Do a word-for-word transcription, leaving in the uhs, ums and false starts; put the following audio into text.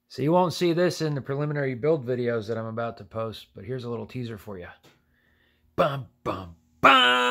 So you won't see this in the preliminary build videos that I'm about to post, but here's a little teaser for you. Bum, bum, bum!